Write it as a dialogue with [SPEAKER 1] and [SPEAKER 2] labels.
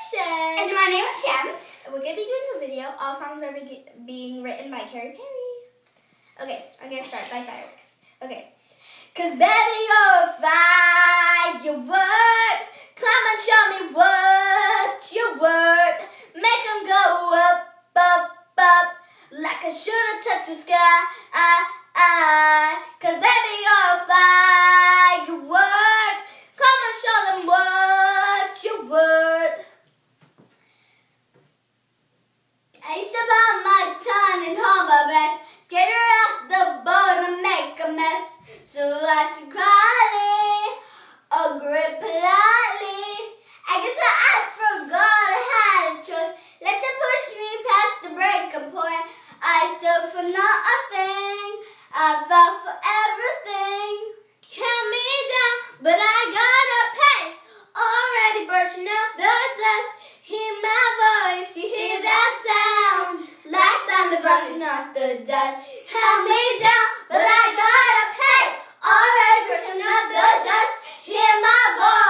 [SPEAKER 1] Shahd.
[SPEAKER 2] And my name is Shams.
[SPEAKER 1] We're going to be doing a video. All songs are being written by Katy Perry. Okay, I'm going to start by fireworks. Okay. Cause baby, you're a firework. Come and show me what you're worth. Make them go up, up, up. Like I should've touched the sky. Cause baby, you're a firework. Come and show them what you're worth. I used to bite my tongue and hold my breath. Scared her out the boat and make a mess. So I said quietly, or grip politely. I guess I forgot I had a choice. Let you push me past the breaking point. I stood for nothing. I fell for everything. Count me down, but I gotta pay. Already brushing up the dust. Hear my voice, you hear that sound. Like thunder brushing off the dust. Count me down, but I gotta pay. Already brushing up the dust. Hear my voice.